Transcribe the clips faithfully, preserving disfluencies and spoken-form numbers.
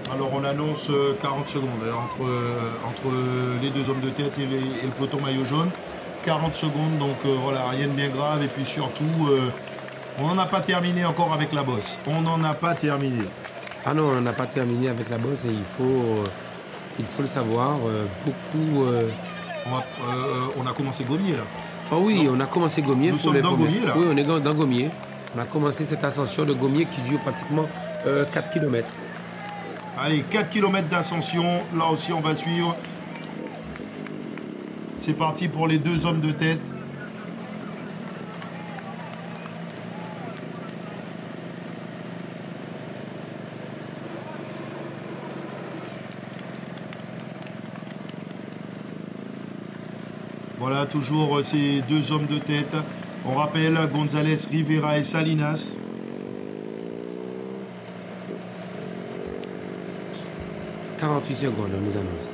Alors on annonce quarante secondes entre, entre les deux hommes de tête et, les, et le peloton maillot jaune. quarante secondes, donc euh, voilà, rien de bien grave. Et puis surtout, euh, on n'en a pas terminé encore avec la bosse. On n'en a pas terminé. Ah non, on n'a pas terminé avec la bosse et il faut, euh, il faut le savoir. Euh, beaucoup. Euh... On, va, euh, on a commencé Gommiers là. Ah oui, non. on a commencé Gommiers. Nous sommes dans Gommiers là. Oui, on est dans Gommiers. On a commencé cette ascension de Gommiers qui dure pratiquement euh, quatre kilomètres. Allez, quatre kilomètres d'ascension. Là aussi, on va suivre. C'est parti pour les deux hommes de tête. Voilà, toujours ces deux hommes de tête. On rappelle González, Rivera et Salinas. quarante-huit secondes, on nous annonce.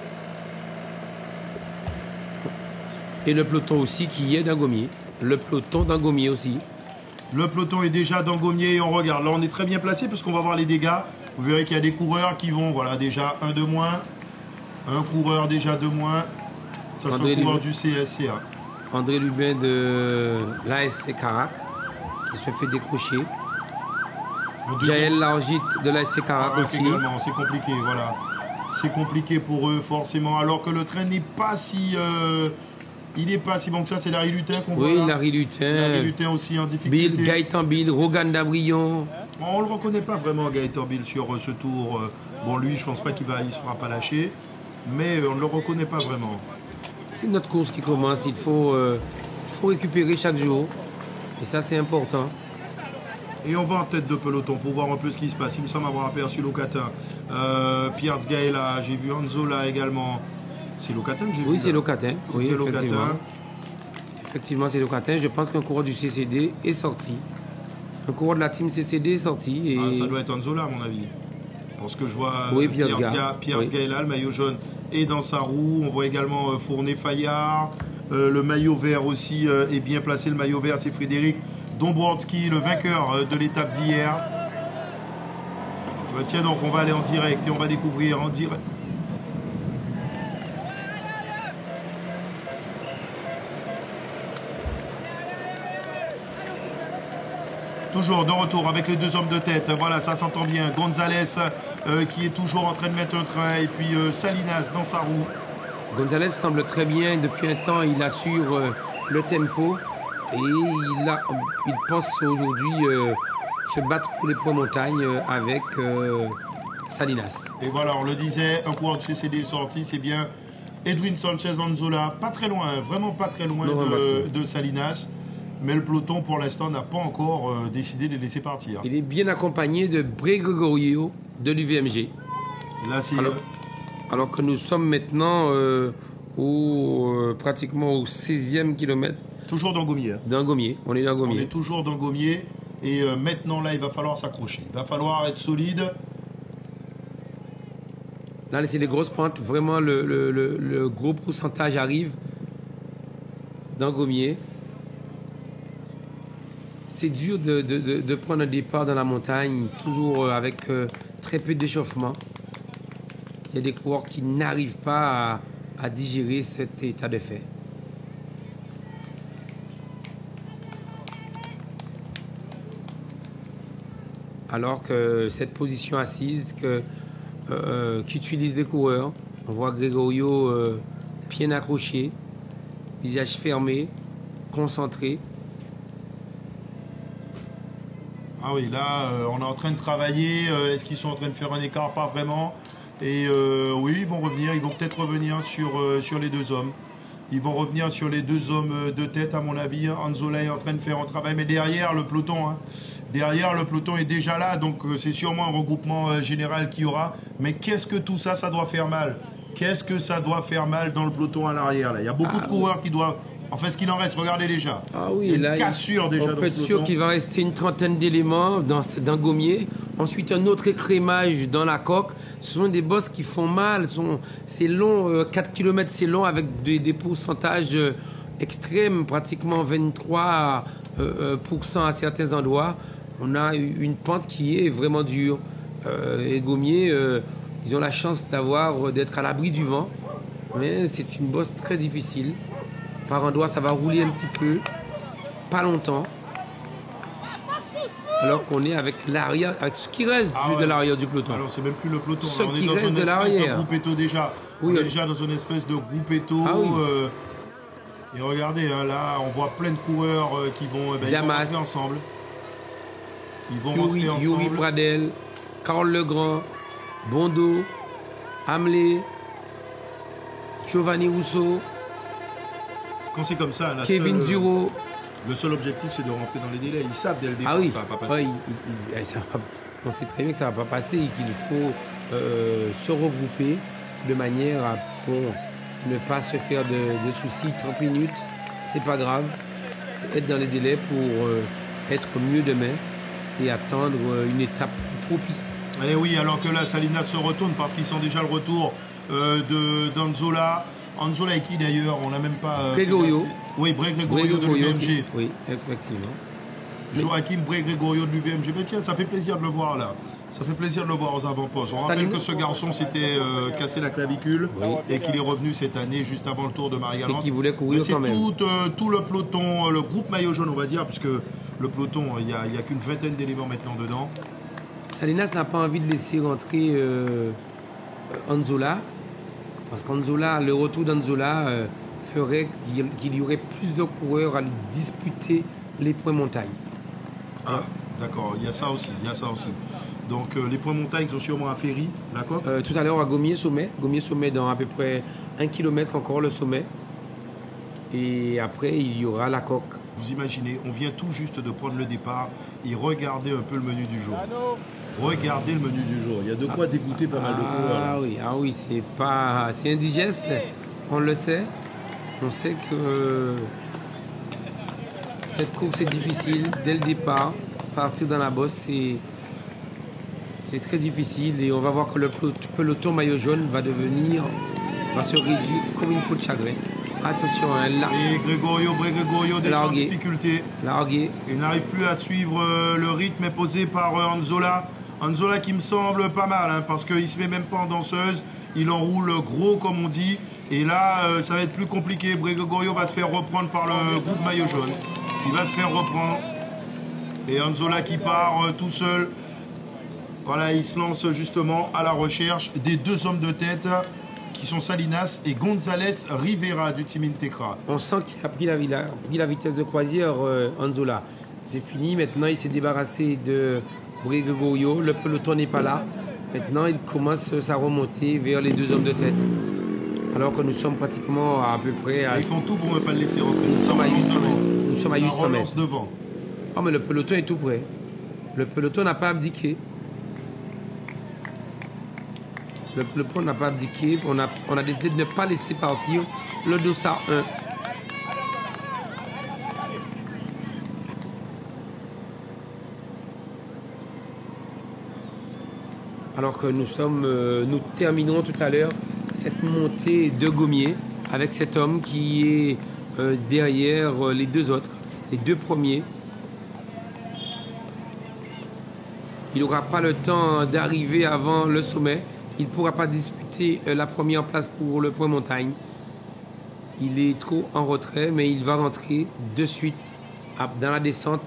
Et le peloton aussi qui est d'Angommiers. Le peloton d'Angommiers aussi. Le peloton est déjà d'Angommiers et on regarde. Là, on est très bien placé parce qu'on va voir les dégâts. Vous verrez qu'il y a des coureurs qui vont, voilà, déjà un de moins. Un coureur déjà de moins. Ça, c'est un coureur du C S C A. André Lubin de l'A S C Carac qui se fait décrocher. Jaël Largit de l'A S C Carac ah, aussi. C'est compliqué, voilà. C'est compliqué pour eux, forcément. Alors que le train n'est pas si... Euh, il n'est pas si bon que ça. C'est Larry Lutin qu'on voit. Oui, Larry Lutin. Larry Lutin aussi en difficulté. Bill, Gaëtan Bill, Rogan Dabrion. On ne le reconnaît pas vraiment, Gaëtan Bill, sur euh, ce tour. Bon, lui, je ne pense pas qu'il va, il se fera pas lâcher. Mais on ne le reconnaît pas vraiment. C'est notre course qui commence. Il faut, euh, il faut récupérer chaque jour. Et ça, c'est important. Et on va en tête de peloton pour voir un peu ce qui se passe. Il me semble avoir aperçu Locatin. Euh, Pierre Gaëla, j'ai vu Anzola également. C'est Locatin que j'ai vu. Oui, c'est Locatin. Oui, Locatin. Effectivement, effectivement c'est Locatin. Je pense qu'un coureur du C C D est sorti. Un coureur de la team C C D est sorti. Et... Ah, ça doit être Anzola, à mon avis. Parce que je vois oui, Pierre, Pierre, Ga, Pierre oui. Gaëla, le maillot jaune, est dans sa roue. On voit également euh, Fournet-Fayard. Euh, le maillot vert aussi euh, est bien placé. Le maillot vert, c'est Frédéric Dombrowski, le vainqueur de l'étape d'hier. Euh, tiens donc, on va aller en direct et on va découvrir en direct. Toujours de retour avec les deux hommes de tête. Voilà, ça s'entend bien. González euh, qui est toujours en train de mettre un train. Et puis euh, Salinas dans sa roue. González semble très bien. Depuis un temps, il assure euh, le tempo. Et il, a, il pense aujourd'hui euh, se battre pour les points montagnes euh, avec euh, Salinas. Et voilà, on le disait, un coureur du C C D est sorti, c'est bien Edwin Sanchez Anzola. Pas très loin, vraiment pas très loin non, de, de Salinas. Mais le peloton, pour l'instant, n'a pas encore euh, décidé de les laisser partir. Il est bien accompagné de Bré Gregorio de l'U V M G. Là, c'est... Alors, alors que nous sommes maintenant euh, au, euh, pratiquement au seizième kilomètre. Toujours dans Gommiers. Dans Gommiers, on est dans Gommiers. On est toujours dans Gommiers. Et euh, maintenant, là, il va falloir s'accrocher. Il va falloir être solide. Là, c'est les grosses pointes. Vraiment, le, le, le, le gros pourcentage arrive dans Gommiers. C'est dur de, de, de, de prendre un départ dans la montagne, toujours avec euh, très peu d'échauffement. Il y a des coureurs qui n'arrivent pas à, à digérer cet état de fait. Alors que cette position assise que, euh, qu'utilisent les coureurs, on voit Gregorio euh, bien accroché, visage fermé, concentré. Ah oui, là, euh, on est en train de travailler. Euh, est-ce qu'ils sont en train de faire un écart? Pas vraiment. Et euh, oui, ils vont revenir. Ils vont peut-être revenir sur, euh, sur les deux hommes. Ils vont revenir sur les deux hommes de tête, à mon avis. Anzola est en train de faire un travail. Mais derrière, le peloton, hein, derrière, le peloton est déjà là. Donc, euh, c'est sûrement un regroupement euh, général qu'il y aura. Mais qu'est-ce que tout ça, ça doit faire mal? Qu'est-ce que ça doit faire mal dans le peloton à l'arrière là? Il y a beaucoup ah, de coureurs oui. qui doivent... Enfin, ce qu'il en reste, regardez déjà. Ah oui, une là, cassure il, déjà. On peut être sûr qu'il va rester une trentaine d'éléments dans, dans Gommiers. Ensuite, un autre écrémage dans la coque. Ce sont des bosses qui font mal. C'est long, euh, quatre kilomètres, c'est long avec des, des pourcentages euh, extrêmes, pratiquement vingt-trois pour cent euh, euh, à certains endroits. On a une pente qui est vraiment dure. Euh, et Gommiers, euh, ils ont la chance d'avoir, d'être à l'abri du vent. Mais c'est une bosse très difficile. Par endroits, ça va rouler un petit peu, pas longtemps. Alors qu'on est avec l'arrière, avec ce qui reste Ah du- ouais. de l'arrière du peloton. Alors c'est même plus le peloton, Ce là, on qui est dans reste une de espèce l'arrière. de groupetto déjà. Oui, on est oui. déjà dans une espèce de groupetto. Ah oui. euh, et regardez, hein, là, on voit plein de coureurs euh, qui vont, eh ben, ils vont Damas. rentrer ensemble. Ils vont Yuri, rentrer Yuri ensemble. Pradel, Carl Legrand, Bondo, Hamlet, Giovanni Rousseau, Quand c'est comme ça, la Kevin seule, euh, Duro. le seul objectif, c'est de rentrer dans les délais. Ils savent dès le départ Ah oui, que ça va pas passer. ouais, il- il- il- ça va- on sait très bien que ça ne va pas passer et qu'il faut euh, se regrouper de manière à bon, ne pas se faire de, de soucis. trente minutes, c'est pas grave. C'est être dans les délais pour euh, être mieux demain et attendre euh, une étape propice. Et oui, alors que là, Salinas se retourne parce qu'ils sent déjà le retour euh, de d'Anzola. Anzola et qui d'ailleurs, on n'a même pas... euh, Gregorio. Oui, Bray Gregorio de Gregorio, l'U V M G. oui, effectivement. Joachim Bray Gregorio de l'U V M G. Mais tiens, ça fait plaisir de le voir là. Ça fait plaisir de le voir aux avant-postes. On rappelle Salinas- que ce garçon s'était euh, cassé la clavicule Oui. et qu'il est revenu cette année juste avant le Tour de Marie-Galante. Et qu'il voulait courir Mais c'est quand même. tout, euh, tout le peloton, euh, le groupe maillot jaune, on va dire, puisque le peloton, il n'y a, il y a qu'une vingtaine d'éléments maintenant dedans. Salinas n'a pas envie de laisser rentrer euh, euh, Anzola, parce qu'Anzola, le retour d'Anzola euh, ferait qu'il y- qu'il y aurait plus de coureurs à lui disputer les points montagne. Ah, d'accord, il y a ça aussi, il y a ça aussi. Donc euh, les points montagnes sont sûrement à Ferry, la coque. Euh, tout à l'heure à Gommiers Sommet, Gommiers Sommet dans à peu près un kilomètre encore le sommet. Et après il y aura la coque. Vous imaginez, on vient tout juste de prendre le départ et regardez un peu le menu du jour. Regardez le menu du jour. Il y a de quoi dégoûter pas mal de coureurs. Ah là. oui, ah oui, c'est pas, c'est indigeste, on le sait. On sait que cette course est difficile dès le départ. Partir dans la bosse, c'est c'est très difficile et on va voir que le pelot- peloton maillot jaune va devenir, va se réduire comme une peau de chagrin. Attention, hein, là, Et Gregorio, Bray Gregorio déjà en Largué. difficulté. largué. Il n'arrive plus à suivre euh, le rythme imposé par euh, Anzola. Anzola qui me semble pas mal, hein, parce qu'il se met même pas en danseuse. Il enroule gros, comme on dit. Et là, euh, ça va être plus compliqué. Bray Gregorio va se faire reprendre par le groupe maillot jaune. Il va se faire reprendre. Et Anzola qui part euh, tout seul. Voilà, il se lance justement à la recherche des deux hommes de tête qui sont Salinas et González Rivera du Team Integra. On sent qu'il a pris la, il a pris la vitesse de croisière, euh, Anzola. C'est fini, maintenant il s'est débarrassé de Bray Gregorio, le peloton n'est pas là. Maintenant il commence sa remontée vers les deux hommes de tête. Alors que nous sommes pratiquement à, à peu près à... Ils font tout pour ne pas le laisser rentrer. Nous sommes à Ça huit cents relance mètres. devant. Nous sommes à Ça huit cents relance mètres. devant. Oh mais le peloton est tout près. Le peloton n'a pas abdiqué. Le peloton n'a pas abdiqué. On a, on a décidé de ne pas laisser partir le dossard un. Alors que nous sommes, euh, nous terminerons tout à l'heure cette montée de Gommiers avec cet homme qui est euh, derrière euh, les deux autres, les deux premiers. Il n'aura pas le temps d'arriver avant le sommet. Il ne pourra pas disputer euh, la première place pour le point montagne. Il est trop en retrait, mais il va rentrer de suite à- dans la descente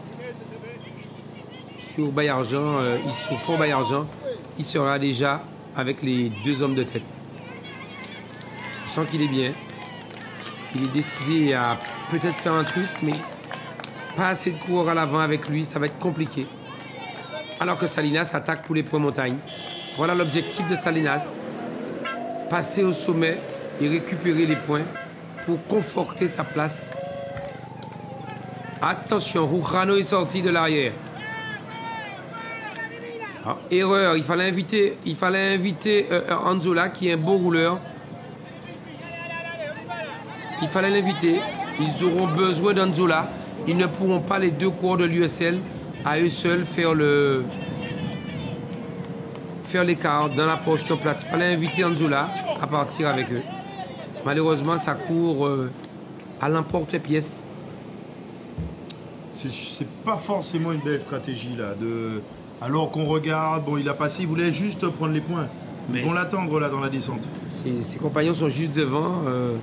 sur Baillargeon, euh, sur fond Baillargeon. Il sera déjà avec les deux hommes de tête. Je sens qu'il est bien. Il est décidé à peut-être faire un truc, mais pas assez de coureurs à l'avant avec lui, ça va être compliqué. Alors que Salinas attaque pour les points montagne. Voilà l'objectif de Salinas. Passer au sommet et récupérer les points pour conforter sa place. Attention, Rujano est sorti de l'arrière. Ah, erreur, il fallait inviter, il fallait inviter euh, Anzola qui est un bon rouleur. Il fallait l'inviter. Ils auront besoin d'Anzola. Ils ne pourront pas, les deux coureurs de l'U S L, à eux seuls faire le faire l'écart dans la portion plate. Il fallait inviter Anzola à partir avec eux. Malheureusement, ça court euh, à l'emporte-pièce. C'est- C'est pas forcément une belle stratégie là de Alors qu'on regarde, bon, il a passé, il voulait juste prendre les points. Ils Mais vont l'attendre là dans la descente. Ses, ses compagnons sont juste devant. euh,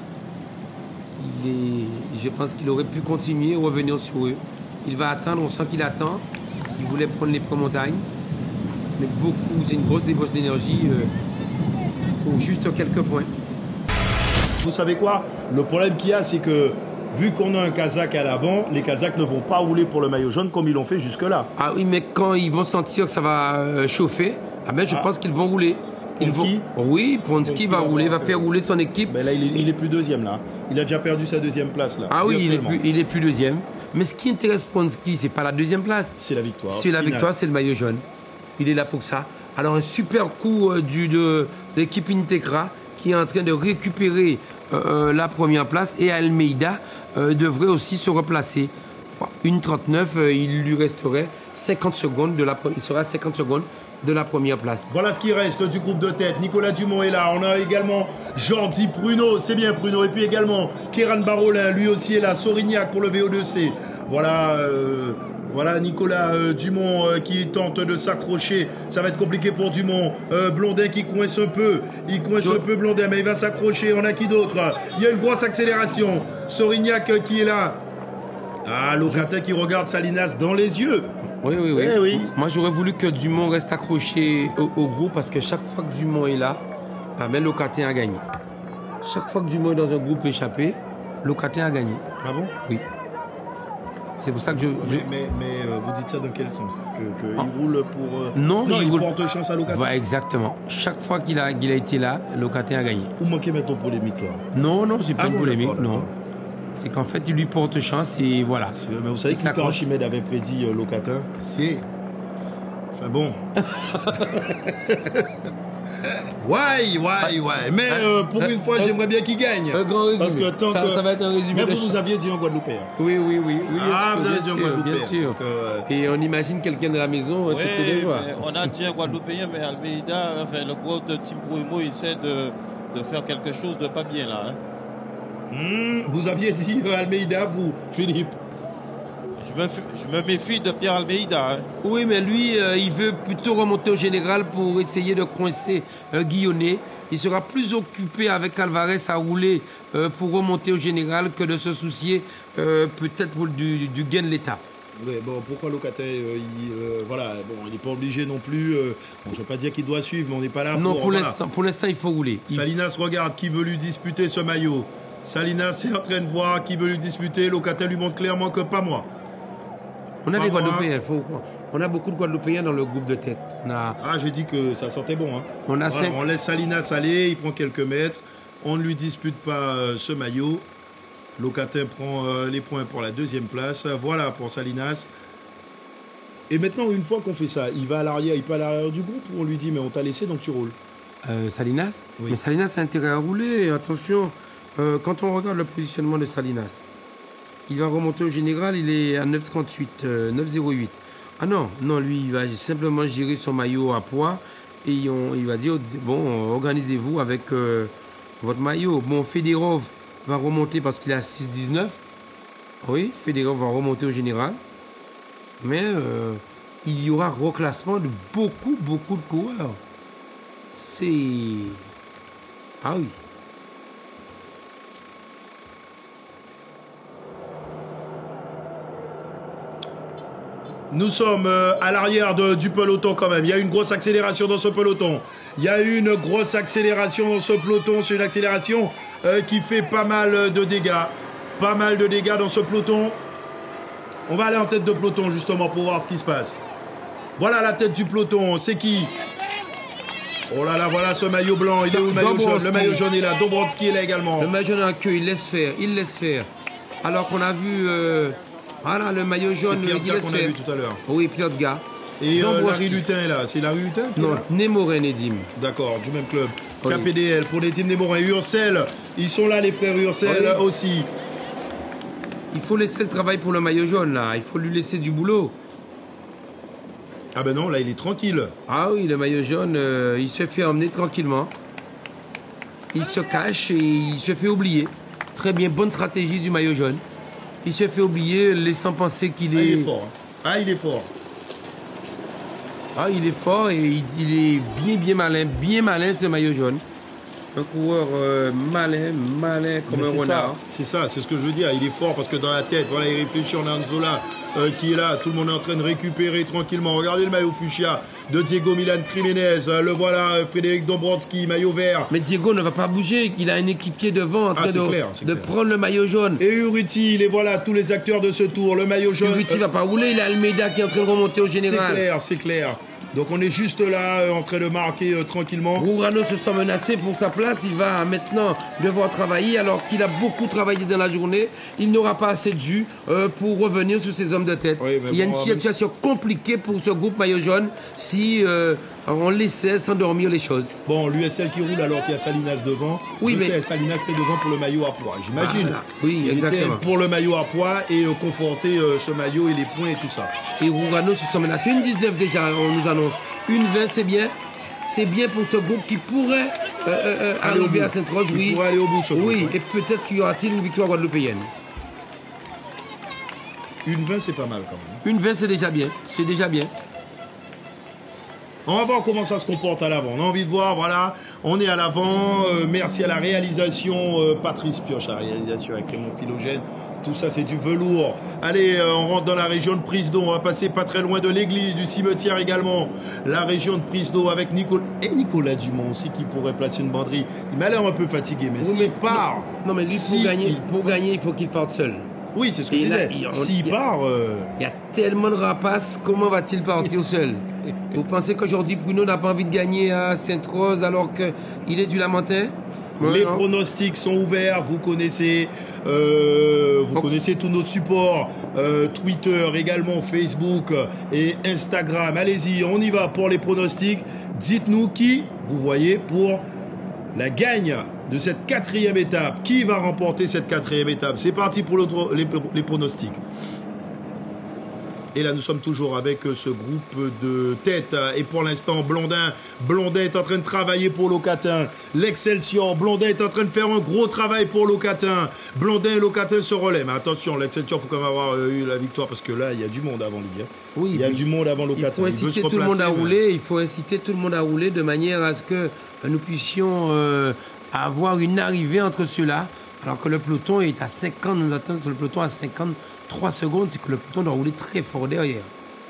il est, je pense qu'il aurait pu continuer ou revenir sur eux. Il va attendre, on sent qu'il attend. Il voulait prendre les montagnes. Mais beaucoup, c'est une grosse débauche d'énergie euh, pour juste quelques points. Vous savez quoi? Le problème qu'il y a, c'est que vu qu'on a un Kazakh à l'avant, les Kazakhs ne vont pas rouler pour le maillot jaune comme ils l'ont fait jusque-là. Ah oui, mais quand ils vont sentir que ça va euh, chauffer, ah ben je Ah. pense qu'ils vont rouler. Ils vont... Ponsky Oui, Ponsky Ponsky va va rouler, va voir faire que- rouler son équipe. Ben là, il est, il est plus deuxième là. Il a déjà perdu sa deuxième place là. Ah oui, il est, virtuellement. plus, il est plus deuxième. Mais ce qui intéresse Ponsky, c'est pas la deuxième place. C'est la victoire. C'est la finale. victoire, c'est le maillot jaune. Il est là pour ça. Alors un super coup euh, du, de l'équipe Integra qui est en train de récupérer euh, euh, la première place et Almeida euh, devrait aussi se replacer. Bon, une trente-neuf, euh, il lui resterait cinquante secondes de la pre- il sera à cinquante secondes de la première place. Voilà ce qui reste du groupe de tête. Nicolas Dumont est là. On a également Jordi Pruno, c'est bien Pruno. Et puis également Kéran Barolin, lui aussi est là. Sorignac pour le V O deux C. Voilà, euh, voilà Nicolas euh, Dumont euh, qui tente de s'accrocher. Ça va être compliqué pour Dumont. Euh, Blondin qui coince un peu. Il coince Jo- un peu Blondin, mais il va s'accrocher. On a qui d'autre? Il y a une grosse accélération. Sorignac euh, qui est là. Ah, Locatin qui regarde Salinas dans les yeux. Oui, oui, oui. Eh oui. Moi, j'aurais voulu que Dumont reste accroché au, au groupe parce que chaque fois que Dumont est là, ah ben, Locatin a gagné. Chaque fois que Dumont est dans un groupe échappé, Locatin a gagné. Ah bon? Oui. C'est pour ça que je. je- Mais, mais, mais, euh, vous dites ça dans quel sens? Que, que Ah. il roule pour. euh, Non, non il il, roule- porte chance à Locatin. Voilà, exactement. Chaque fois qu'il a, qu'il a été là, Locatin a gagné. Vous manquez maintenant polémique là. Non, non, c'est pas Ah une bon, polémique, d'accord, non. d'accord. C'est qu'en fait, il lui porte chance et voilà. Mais vous savez Il que quand s'accroche. Archimède avait prédit euh, Locatin, c'est. Enfin bon. ouais, ouais, ouais. Mais euh, pour une fois, j'aimerais bien qu'il gagne. Un grand résumé. Parce que tant ça, que. ça va être un résumé. Mais de vous nous chaque- aviez dit en Guadeloupéen. Oui, oui, oui. oui Ah, bien vous avez sûr, dit en bien sûr, Guadeloupéen. bien sûr. Donc, euh, Et on imagine quelqu'un de la maison, Oui, c'était de voir. mais on a dit un Guadeloupéen, mais Almeida, enfin, le gros de Tim Bruimo, il essaie de, de faire quelque chose de pas bien là. hein. hmm, vous aviez dit euh, Almeida, vous, Philippe. Je me, f- je me méfie de Pierre Almeida. hein. Oui, mais lui, euh, il veut plutôt remonter au général pour essayer de coincer euh, Guillonnet. Il sera plus occupé avec Alvarez à rouler euh, pour remonter au général que de se soucier euh, peut-être pour du, du gain de l'étape. Oui, bon, pourquoi Locatin, euh, il, euh, voilà, bon, il n'est pas obligé non plus. euh, bon, je ne veux pas dire qu'il doit suivre, mais on n'est pas là Non, pour. pour voilà. l'instant, pour l'instant, il faut rouler. Il- Salinas regarde qui veut lui disputer ce maillot. Salinas est en train de voir qui veut lui disputer. Locatin lui montre clairement que pas moi. On a Pas des moi. Guadeloupéens, faut- on a beaucoup de Guadeloupéens dans le groupe de tête. On a, Ah, j'ai dit que ça sentait bon. Hein. on a Voilà, cinq. on laisse Salinas aller, il prend quelques mètres. On ne lui dispute pas euh, ce maillot. Locatin prend euh, les points pour la deuxième place. Voilà pour Salinas. Et maintenant, une fois qu'on fait ça, il va à l'arrière, il peut à l'arrière du groupe ou on lui dit mais on t'a laissé donc tu roules. Euh, Salinas Oui. Mais Salinas a intérêt à rouler. Attention, euh, quand on regarde le positionnement de Salinas, il va remonter au général, il est à neuf trente-huit, euh, neuf zéro huit. Ah non, non, lui, il va simplement gérer son maillot à poids et on- il va dire, bon, organisez-vous avec euh, votre maillot. Bon, Federov va remonter parce qu'il est à six dix-neuf. Oui, Federov va remonter au général. Mais euh, il y aura reclassement de beaucoup, beaucoup de coureurs. C'est... Ah oui. Nous sommes euh, à l'arrière de- du peloton quand même. Il y a une grosse accélération dans ce peloton. Il y a une grosse accélération dans ce peloton. C'est une accélération euh, qui fait pas mal de dégâts. Pas mal de dégâts dans ce peloton. On va aller en tête de peloton justement pour voir ce qui se passe. Voilà la tête du peloton. C'est qui? Oh là là, voilà ce maillot blanc. Il est où le maillot jaune? Dombrowski. Le maillot jaune est là. Dombrowski est là également. Le maillot jaune en queue, il laisse faire, il laisse faire. Alors qu'on a vu... euh, voilà, le maillot C'est jaune, il Piazza laisse qu'on a faire. vu tout à l'heure. Oui, Piotga. Et euh, Dombrowski. Larry Lutin est là. C'est Larry Lutin qui est Non, là Némorin, Nedim. D'accord, du même club. Oui. K P D L pour les teams des Morins. Urcel, ils sont là les frères Urcel Oui. aussi. Il faut laisser le travail pour le maillot jaune, là. Il faut lui laisser du boulot. Ah ben non, là il est tranquille. Ah oui, le maillot jaune, euh, il se fait emmener tranquillement. Il se cache et il se fait oublier. Très bien, bonne stratégie du maillot jaune. Il se fait oublier, laissant penser qu'il Ah, est... il est fort. hein. Ah il est fort. Ah, il est fort et il, il est bien, bien malin, bien malin ce maillot jaune. Un coureur euh, malin, malin comme Mais un c'est renard. ça, c'est ça, c'est ce que je veux dire. Il est fort parce que dans la tête, voilà, il réfléchit. On a Anzola euh, qui est là, tout le monde est en train de récupérer tranquillement. Regardez le maillot fuchsia de Diego Milan Jiménez. Euh, le voilà, euh, Frédéric Dombrowski, maillot vert. Mais Diego ne va pas bouger, il a un équipier devant en train Ah, c'est de, clair, c'est de clair. prendre le maillot jaune. Et Urruti, les voilà, tous les acteurs de ce tour. Le maillot jaune. Urruti euh, va pas rouler, il a Almeida qui est en train de remonter au c'est général. clair, c'est clair. Donc on est juste là, euh, en train de marquer euh, tranquillement. Rourano se sent menacé pour sa place, il va maintenant devoir travailler alors qu'il a beaucoup travaillé dans la journée. Il n'aura pas assez de jus euh, pour revenir sur ses hommes de tête. Oui, mais il y a bon, une situation compliquée pour ce groupe maillot jaune si euh, on laissait s'endormir les choses. Bon, l'U S L qui roule alors qu'il y a Salinas devant. Oui, je mais- sais, Salinas était devant pour le maillot à poids, j'imagine. Voilà. Oui, il exactement. était pour le maillot à poids et euh, conforter euh, ce maillot et les points et tout ça. Et Rourano se sent menacé. Une dix-neuf déjà, on nous annonce. Une vingt, c'est bien. C'est bien pour ce groupe qui pourrait euh, euh, euh, Aller au arriver bout. à Sainte-Rose. Il Oui. pourrait aller au bout, ce Oui, groupe, et peut-être qu'il y aura-t-il une victoire guadeloupéenne. Une vingt, c'est pas mal quand même. Une vingt, c'est déjà bien. C'est déjà bien. On va voir comment ça se comporte à l'avant. On a envie de voir, voilà, on est à l'avant. Euh, merci à la réalisation, euh, Patrice Pioche, la réalisation avec Raymond Philogène. Tout ça, c'est du velours. Allez, euh, on rentre dans la région de Prisno. On va passer pas très loin de l'église, du cimetière également. La région de Prisno avec Nicolas. Et Nicolas Dumont aussi qui pourrait placer une banderie. Il m'a l'air un peu fatigué, mais Oui, s'il mais- part. Non, mais lui, si pour, gagner, il- pour gagner, il faut qu'il parte seul. Oui, c'est ce que Et je là, disais. il- on- S'il il- part. euh, Il y a tellement de rapaces, comment va-t-il partir seul? Vous pensez qu'aujourd'hui, Bruno n'a pas envie de gagner à Sainte-Rose alors qu'il est du Lamentin? Ouais, Les non. pronostics sont ouverts, vous connaissez, euh, vous Faut- connaissez tous nos supports, euh, Twitter également, Facebook et Instagram. Allez-y, on y va pour les pronostics. Dites-nous qui vous voyez pour la gagne de cette quatrième étape. Qui va remporter cette quatrième étape? C'est parti pour l'autre- les, les pronostics. Et là, nous sommes toujours avec euh, ce groupe de tête. Et pour l'instant, Blondin, Blondin est en train de travailler pour Locatin. L'Excelsior, Blondin est en train de faire un gros travail pour Locatin. Blondin et Locatin se relaient. Mais attention, l'Excelsior, il faut quand même avoir euh, eu la victoire parce que là, il y a du monde avant lui. Hein. Oui, il y a puis- du monde avant Il Locatin. faut veut inciter se tout le monde à replacer, mais- rouler. Il faut inciter tout le monde à rouler de manière à ce que euh, nous puissions euh, avoir une arrivée entre ceux-là. Alors que le peloton est à cinquante, nous attendons sur le peloton à cinquante-trois secondes, c'est que le peloton doit rouler très fort derrière.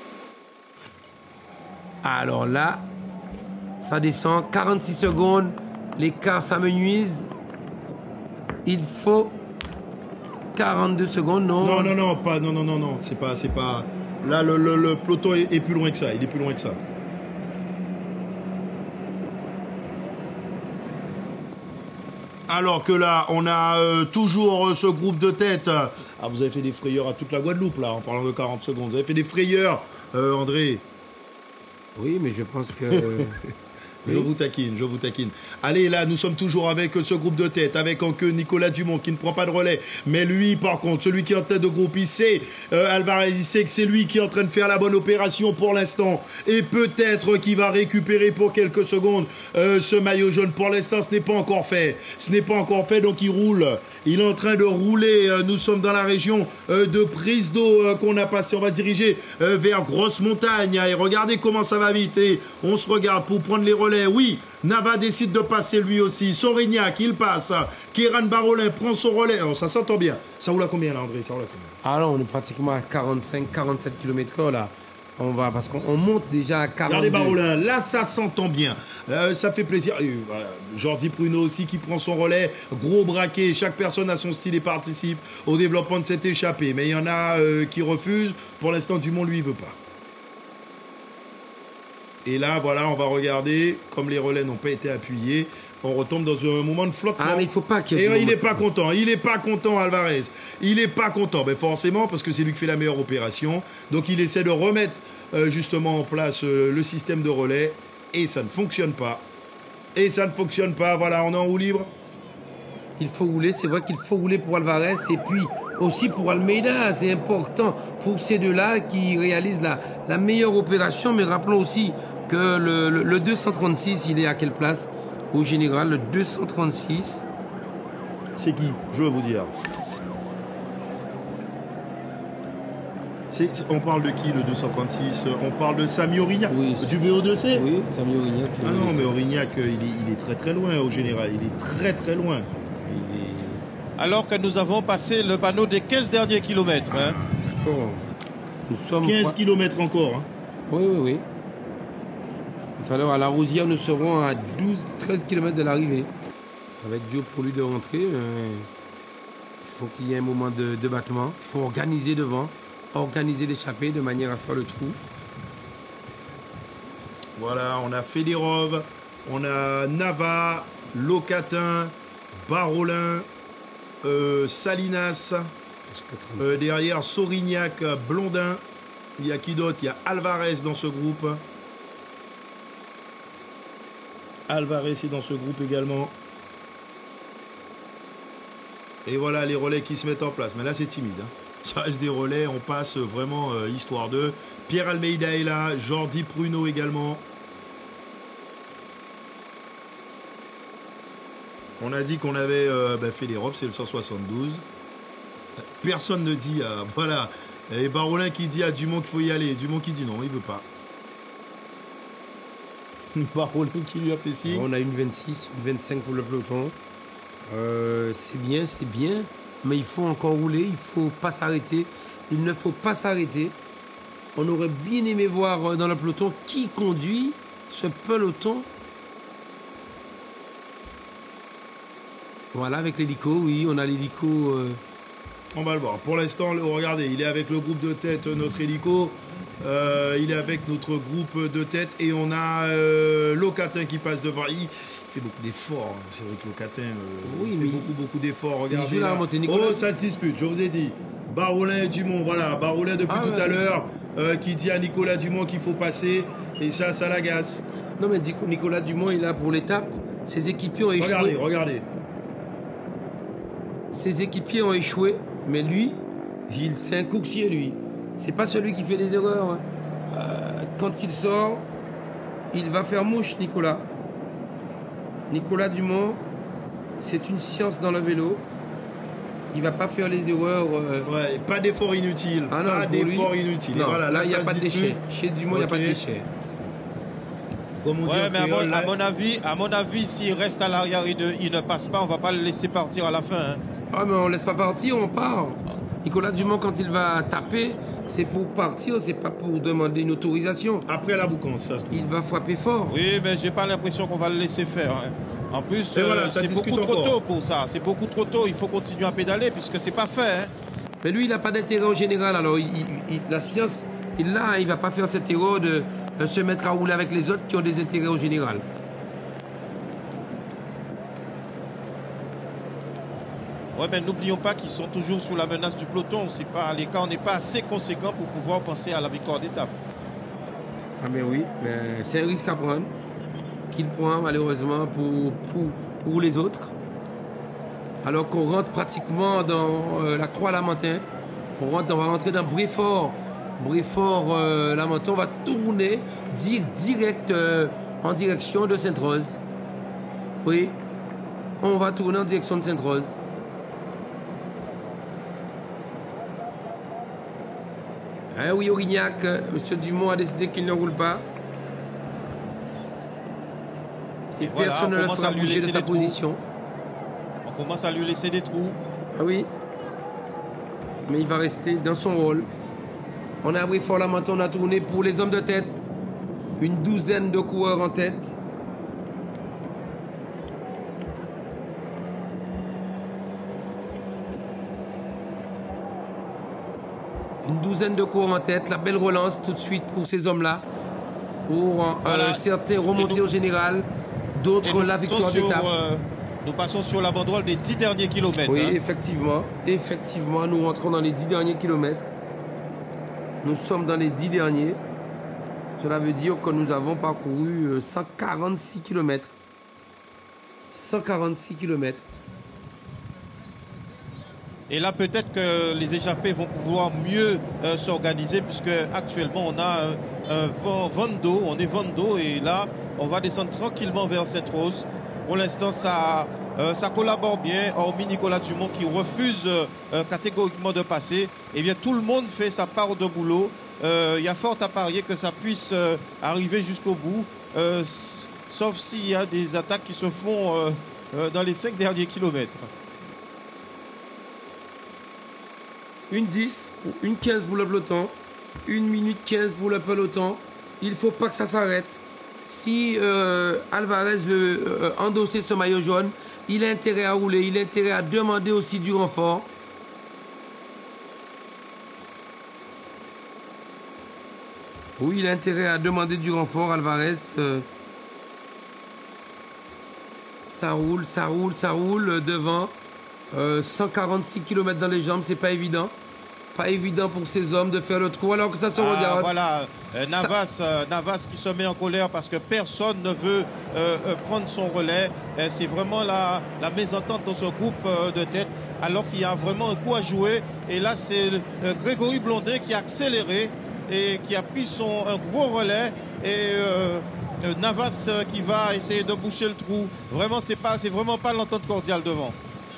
Alors là, ça descend, quarante-six secondes, l'écart s'amenuise. Il faut quarante-deux secondes, non? Non, non, non, pas, non, non, non, non. C'est pas, c'est pas. Là, le, le, le peloton est, est plus loin que ça. Il est plus loin que ça. Alors que là, on a euh, toujours euh, ce groupe de tête. Ah, vous avez fait des frayeurs à toute la Guadeloupe, là, en parlant de quarante secondes. Vous avez fait des frayeurs, euh, André. Oui, mais je pense que... Je Oui. vous taquine, je vous taquine. Allez, là, nous sommes toujours avec ce groupe de tête, avec en queue Nicolas Dumont qui ne prend pas de relais. Mais lui, par contre, celui qui est en tête de groupe, il sait, euh, Alvarez, il sait que c'est lui qui est en train de faire la bonne opération pour l'instant. Et peut-être qu'il va récupérer pour quelques secondes euh, ce maillot jaune. Pour l'instant, ce n'est pas encore fait. Ce n'est pas encore fait, donc il roule. Il est en train de rouler. Euh, nous sommes dans la région euh, de prise d'eau euh, qu'on a passé. On va se diriger euh, vers Grosse Montagne. Et regardez comment ça va vite. Et on se regarde pour prendre les relais. Oui, Nava décide de passer lui aussi. Sorignac, il passe. Kéran Barolin prend son relais. Oh, ça s'entend bien. Ça roule à combien là, André? Ça roule à combien? Ah là, on est pratiquement à quarante-cinq, quarante-sept kilomètres heure là. On va, parce qu'on on monte déjà à quarante. Regardez Barolin, là ça s'entend bien. Euh, ça fait plaisir. Et, voilà. Jordi Pruneau aussi qui prend son relais. Gros braquet. Chaque personne a son style et participe au développement de cette échappée. Mais il y en a euh, qui refusent. Pour l'instant, Dumont, lui, il veut pas. Et là, voilà, on va regarder. Comme les relais n'ont pas été appuyés, on retombe dans un moment de flottement. Ah, mais il faut pas qu'il y ait Et ce euh, il moment n'est de pas flottement. content. Il n'est pas content, Alvarez. Il n'est pas content. Mais forcément, parce que c'est lui qui fait la meilleure opération. Donc, il essaie de remettre euh, justement en place euh, le système de relais. Et ça ne fonctionne pas. Et ça ne fonctionne pas. Voilà, on est en roue libre. Il faut rouler, c'est vrai qu'il faut rouler pour Alvarez et puis aussi pour Almeida. C'est important pour ces deux-là qui réalisent la, la meilleure opération. Mais rappelons aussi que le, le, le deux cent trente-six, il est à quelle place? Au général, le deux cent trente-six. C'est qui? Je veux vous dire. C'est- c'est- on parle de qui le deux cent trente-six? On parle de Samy Aurignac, Oui. du V O deux C. Oui, Samy Aurignac. Ah non, mais Aurignac, euh, il est, il est très très loin au général. Il est très très loin. Il est... Alors que nous avons passé le panneau des quinze derniers kilomètres. Hein. Bon, nous sommes... quinze kilomètres encore. Hein. Oui, oui, oui. Tout à l'heure, à la Rousière, nous serons à douze treize kilomètres de l'arrivée. Ça va être dur pour lui de rentrer. Mais il faut qu'il y ait un moment de, de battement. Il faut organiser devant, organiser l'échappée de manière à faire le trou. Voilà, on a Federov, on a Nava, Locatin, Barolin, euh, Salinas, euh, derrière Saurignac, Blondin. Il y a qui d'autre? Il y a Alvarez dans ce groupe. Alvarez est dans ce groupe également. Et voilà les relais qui se mettent en place. Mais là c'est timide. Hein. Ça reste des relais, on passe vraiment euh, histoire d'eux. Pierre Almeida est là, Jordi Pruno également. On a dit qu'on avait euh, bah, Federov, c'est le cent soixante-douze. Personne ne dit, euh, voilà. Et Barolin qui dit à Dumont qu'il faut y aller. Dumont qui dit non, il veut pas. Barolin qui lui a fait signe. On a une vingt-six, une vingt-cinq pour le peloton. Euh, c'est bien, c'est bien, mais il faut encore rouler, il ne faut pas s'arrêter. Il ne faut pas s'arrêter. On aurait bien aimé voir dans le peloton qui conduit ce peloton. Voilà, avec l'hélico, oui, on a l'hélico. Euh... On va le voir. Pour l'instant, regardez, il est avec le groupe de tête, notre hélico. Euh, il est avec notre groupe de tête et on a euh, Locatin qui passe devant. Il fait beaucoup d'efforts. Hein. C'est vrai que Locatin euh, oui, fait mais beaucoup, beaucoup d'efforts. Regardez là. Là. Oh, ça se dispute, je vous ai dit. Barolin et Dumont, voilà. Barolin depuis ah, tout ouais. à l'heure euh, qui dit à Nicolas Dumont qu'il faut passer. Et ça, ça l'agace. Non, mais Nicolas Dumont est là pour l'étape. Ses équipiers ont échoué. Regardez, regardez. Ses équipiers ont échoué. Mais lui, il, c'est un coursier, lui. C'est pas celui qui fait des erreurs. Hein. Euh, quand il sort, il va faire mouche, Nicolas. Nicolas Dumont, c'est une science dans le vélo. Il va pas faire les erreurs. Euh... Ouais, pas d'effort inutile. Ah non, pas d'effort inutile. Non, voilà, là, il n'y a pas de déchets. Chez Dumont, il okay. n'y a pas de déchets. Comme on ouais, dit mais créole, à, mon, à mon avis, à mon avis, s'il reste à l'arrière et ne, il ne passe pas, on va pas le laisser partir à la fin. Hein. Ah, mais on laisse pas partir, on part. Nicolas Dumont, quand il va taper, c'est pour partir, c'est pas pour demander une autorisation. Après la boucance, ça se trouve. Il va frapper fort. Oui, mais j'ai pas l'impression qu'on va le laisser faire. Hein. En plus, euh, voilà, c'est beaucoup trop encore. tôt pour ça. C'est beaucoup trop tôt. Il faut continuer à pédaler puisque c'est pas fait. Hein. Mais lui, il n'a pas d'intérêt au général. Alors, il, il, la science, il l'a. Hein, il va pas faire cet erreur de, de se mettre à rouler avec les autres qui ont des intérêts au général. Ouais, mais n'oublions pas qu'ils sont toujours sous la menace du peloton. C'est pas, l'écart n'est pas assez conséquent pour pouvoir penser à la victoire d'étape. Ah ben oui, mais c'est un risque à prendre qu'il prend malheureusement pour, pour, pour les autres. Alors qu'on rentre pratiquement dans euh, la Croix-Lamentin. On, rentre, on va rentrer dans Bréfort. Bréfort-Lamentin, euh, on va tourner dire, direct euh, en direction de Sainte-Rose. Oui, on va tourner en direction de Sainte-Rose. Eh oui, Aurignac, M. Dumont a décidé qu'il ne roule pas. Et, Et personne voilà, ne le fera bouger de sa position. On commence à lui laisser des trous. Ah oui. Mais il va rester dans son rôle. On a abri Fort-Lamentin, on a tourné pour les hommes de tête. Une douzaine de coureurs en tête. Une douzaine de coureurs en tête, la belle relance tout de suite pour ces hommes-là. Pour euh, voilà. certains remonter nous, au général, d'autres la victoire d'étape. Euh, nous passons sur la banderole des dix derniers kilomètres. Oui, hein. effectivement. Effectivement, nous rentrons dans les dix derniers kilomètres. Nous sommes dans les dix derniers. Cela veut dire que nous avons parcouru cent quarante-six kilomètres. cent quarante-six kilomètres. Et là, peut-être que les échappés vont pouvoir mieux euh, s'organiser puisque actuellement, on a un, un vent, vent d'eau, on est vent d'eau et là, on va descendre tranquillement vers cette rose. Pour l'instant, ça euh, ça collabore bien, hormis Nicolas Dumont qui refuse euh, catégoriquement de passer. Eh bien, tout le monde fait sa part de boulot. Euh, il y a fort à parier que ça puisse euh, arriver jusqu'au bout, euh, sauf s'il y a des attaques qui se font euh, euh, dans les cinq derniers kilomètres. Une dix, une quinze pour le peloton, une minute quinze pour le peloton. Il ne faut pas que ça s'arrête. Si euh, Alvarez veut euh, endosser ce maillot jaune, il a intérêt à rouler, il a intérêt à demander aussi du renfort. Oui, il a intérêt à demander du renfort, Alvarez. Euh, ça roule, ça roule, ça roule devant. Euh, cent quarante-six kilomètres dans les jambes, c'est pas évident. Pas évident pour ces hommes de faire le trou alors que ça se ah, regarde. Voilà, euh, Navas, ça... euh, Navas qui se met en colère parce que personne ne veut euh, euh, prendre son relais. Euh, c'est vraiment la, la mésentente dans ce groupe euh, de tête alors qu'il y a vraiment un coup à jouer. Et là, c'est euh, Grégory Blondin qui a accéléré et qui a pris son un gros relais. Et euh, euh, Navas euh, qui va essayer de boucher le trou. Vraiment, c'est pas, c'est vraiment pas l'entente cordiale devant.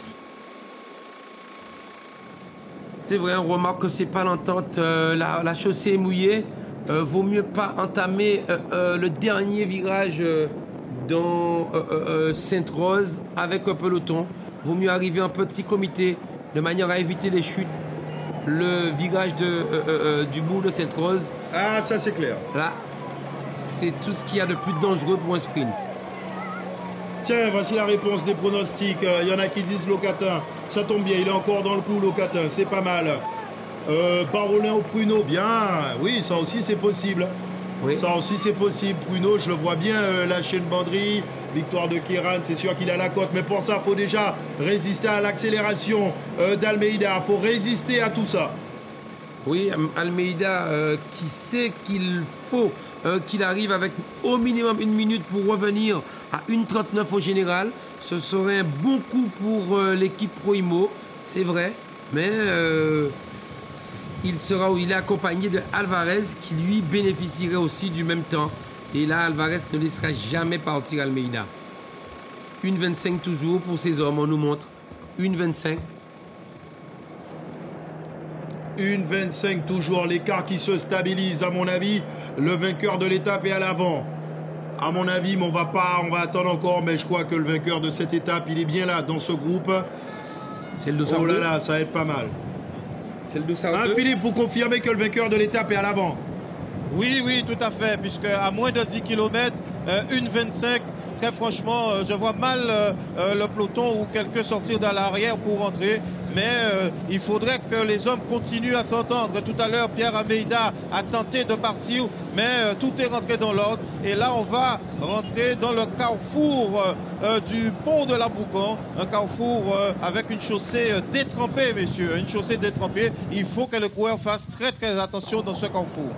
C'est vrai, on remarque que c'est pas l'entente, euh, la, la chaussée est mouillée. Euh, vaut mieux pas entamer euh, euh, le dernier virage euh, dans euh, euh, Sainte-Rose avec un peloton. Vaut mieux arriver en petit comité de manière à éviter les chutes. Le virage de, euh, euh, du bout de Sainte-Rose. Ah, ça c'est clair. Là, c'est tout ce qu'il y a de plus dangereux pour un sprint. Tiens, voici la réponse des pronostics. Il y en a qui disent Locatin. Ça tombe bien, il est encore dans le coup, Locatin. C'est pas mal. Euh, Parolin au Pruneau, bien. Oui, ça aussi c'est possible. Oui. Ça aussi c'est possible. Pruneau, je le vois bien euh, lâcher une banderie. Victoire de Kéran, c'est sûr qu'il a la cote. Mais pour ça, il faut déjà résister à l'accélération euh, d'Almeida. Il faut résister à tout ça. Oui, Almeida euh, qui sait qu'il faut euh, qu'il arrive avec au minimum une minute pour revenir à une trente-neuf au général. Ce serait un bon coup pour euh, l'équipe Proimo, c'est vrai. Mais euh, il sera il est accompagné de Alvarez qui lui bénéficierait aussi du même temps. Et là, Alvarez ne laissera jamais partir Almeida. une vingt-cinq toujours pour ces hommes, on nous montre. une vingt-cinq. une vingt-cinq toujours, l'écart qui se stabilise. À mon avis, le vainqueur de l'étape est à l'avant. À mon avis, mais on va pas, on va attendre encore, mais je crois que le vainqueur de cette étape, il est bien là, dans ce groupe. C'est le deux cent deux. Oh là là, ça va être pas mal. C'est le deux cent deux. Hein, Philippe, vous confirmez que le vainqueur de l'étape est à l'avant? Oui, oui, tout à fait, puisque à moins de dix kilomètres, euh, une vingt-cinq, très franchement, euh, je vois mal euh, euh, le peloton ou quelqu'un sortir dans l'arrière pour rentrer. Mais euh, il faudrait que les hommes continuent à s'entendre. Tout à l'heure, Pierre Almeida a tenté de partir, mais euh, tout est rentré dans l'ordre. Et là, on va rentrer dans le carrefour euh, du pont de la Boucan. Un carrefour euh, avec une chaussée euh, détrempée, messieurs. Une chaussée détrempée. Il faut que le coureur fasse très, très attention dans ce carrefour.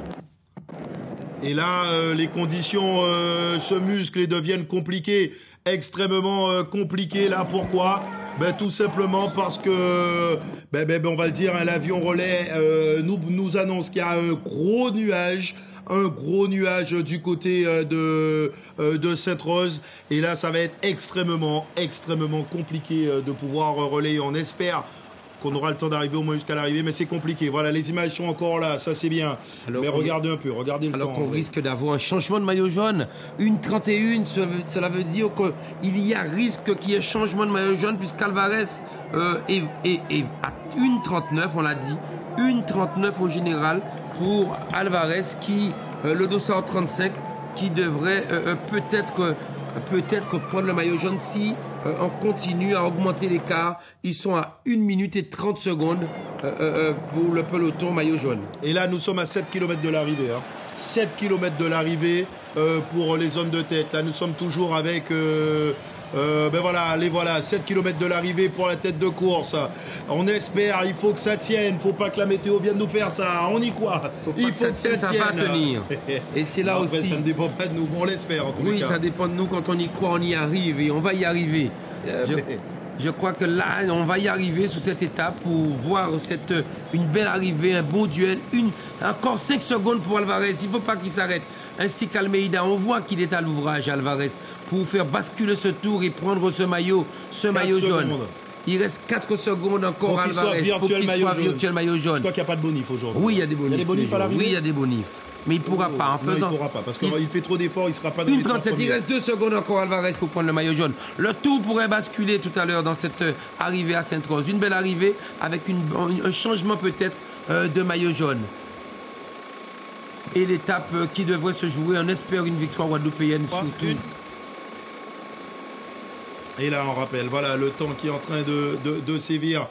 Et là, euh, les conditions euh, se musclent et deviennent compliquées, extrêmement euh, compliquées. Là, pourquoi? Ben, tout simplement parce que, ben, ben, ben on va le dire, hein, l'avion relais euh, nous, nous annonce qu'il y a un gros nuage, un gros nuage du côté euh, de, euh, de Sainte-Rose. Et là, ça va être extrêmement, extrêmement compliqué euh, de pouvoir euh, relayer. On espère qu'on aura le temps d'arriver au moins jusqu'à l'arrivée, mais c'est compliqué. Voilà, les images sont encore là, ça c'est bien. Alors mais regardez un peu, regardez le alors temps. Alors qu'on oui. risque d'avoir un changement de maillot jaune. une trente et un, cela veut dire qu'il y a risque qu'il y ait changement de maillot jaune, puisqu'Alvarez euh, est, est, est à une trente-neuf, on l'a dit. une trente-neuf au général pour Alvarez, qui, euh, le deux cent trente-cinq, qui devrait euh, peut-être... Euh, peut-être prendre le maillot jaune si euh, on continue à augmenter l'écart. Ils sont à une minute et trente secondes euh, euh, pour le peloton maillot jaune. Et là, nous sommes à sept kilomètres de l'arrivée. Hein. sept kilomètres de l'arrivée euh, pour les hommes de tête. Là, nous sommes toujours avec... Euh, euh, ben voilà, les voilà, sept kilomètres de l'arrivée pour la tête de course. On espère, il faut que ça tienne. Il ne faut pas que la météo vienne nous faire ça. On y croit. Faut il faut que, que ça, ça, ça tienne. Ça va tenir. Et c'est là après, aussi... ça ne dépend pas de nous. On l'espère en tous oui, les cas. Oui, ça dépend de nous. Quand on y croit, on y arrive. Et on va y arriver. Yeah, je, mais... je crois que là, on va y arriver sur cette étape pour voir cette, une belle arrivée, un beau duel. Une, encore cinq secondes pour Alvarez. Il ne faut pas qu'il s'arrête. ainsi qu'Almeida. On voit qu'il est à l'ouvrage, Alvarez, pour faire basculer ce tour et prendre ce maillot, ce maillot jaune. Secondes. Il reste quatre secondes encore, pour Alvarez, soit pour qu'il soit virtuel maillot jaune. Je crois qu'il n'y a pas de bonif aujourd'hui. Oui, il y a des bonifs. Il y a des bonifs à l'arrivée. Oui, il y a des bonifs. Mais il ne pourra oh, pas en faisant. Non, il ne pourra pas parce qu'il il... fait trop d'efforts, il ne sera pas dans une les trois trente-sept, il reste deux secondes encore, Alvarez, pour prendre le maillot jaune. Le tour pourrait basculer tout à l'heure dans cette arrivée à Sainte-Rose. Une belle arrivée avec une, un changement peut-être euh, de maillot jaune. Et l'étape euh, qui devrait se jouer, on espère une victoire guadeloupéenne surtout. Une... Et là, on rappelle, voilà le temps qui est en train de, de, de sévir.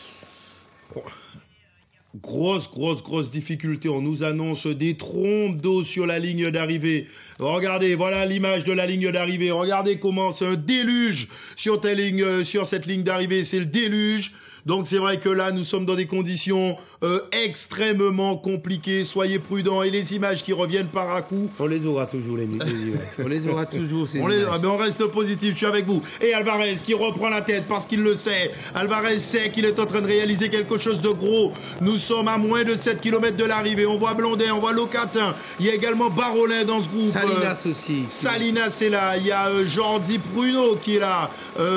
Oh. Grosse, grosse, grosse difficulté. On nous annonce des trompes d'eau sur la ligne d'arrivée. Regardez, voilà l'image de la ligne d'arrivée. Regardez comment c'est un déluge sur, telle ligne, sur cette ligne d'arrivée. C'est le déluge. Donc c'est vrai que là, nous sommes dans des conditions euh, extrêmement compliquées. Soyez prudents. Et les images qui reviennent par à coup. On les aura toujours, les, les images. On les aura toujours, ces on images. Les, mais on reste positif, je suis avec vous. Et Alvarez qui reprend la tête parce qu'il le sait. Alvarez sait qu'il est en train de réaliser quelque chose de gros. Nous sommes à moins de sept kilomètres de l'arrivée. On voit Blondet, on voit Locatin. Il y a également Barolin dans ce groupe. Salinas aussi. Salinas est là. Il y a euh, Jordi Pruno qui est là.